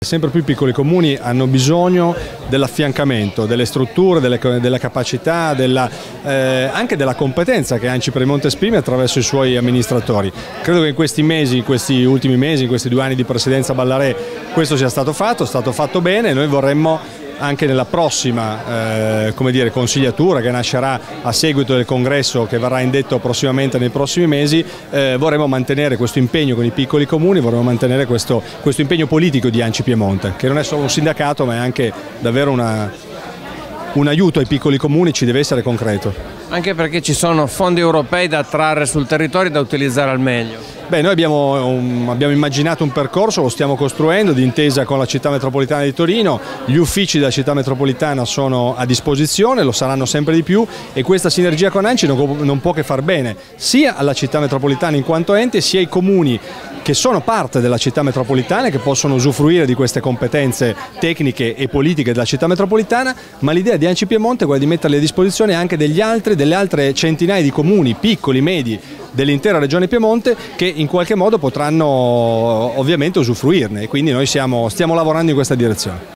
Sempre più piccoli comuni hanno bisogno dell'affiancamento, delle strutture, della capacità, anche della competenza che ANCI Piemonte esprime attraverso i suoi amministratori. Credo che in questi ultimi mesi, in questi 2 anni di presidenza Ballaré, questo sia stato fatto bene, e noi vorremmo anche nella prossima consigliatura che nascerà a seguito del congresso che verrà indetto prossimamente nei prossimi mesi, vorremmo mantenere questo impegno con i piccoli comuni, vorremmo mantenere questo impegno politico di ANCI Piemonte, che non è solo un sindacato ma è anche davvero un aiuto ai piccoli comuni, ci deve essere concreto. Anche perché ci sono fondi europei da attrarre sul territorio e da utilizzare al meglio. Beh, noi abbiamo immaginato un percorso, lo stiamo costruendo d'intesa con la città metropolitana di Torino, gli uffici della città metropolitana sono a disposizione, lo saranno sempre di più, e questa sinergia con ANCI non può che far bene sia alla città metropolitana in quanto ente, sia ai comuni che sono parte della città metropolitana e che possono usufruire di queste competenze tecniche e politiche della città metropolitana, ma l'idea di ANCI Piemonte è quella di metterle a disposizione anche delle altre centinaia di comuni, piccoli, medi, dell'intera regione Piemonte, che in qualche modo potranno ovviamente usufruirne, e quindi noi stiamo lavorando in questa direzione.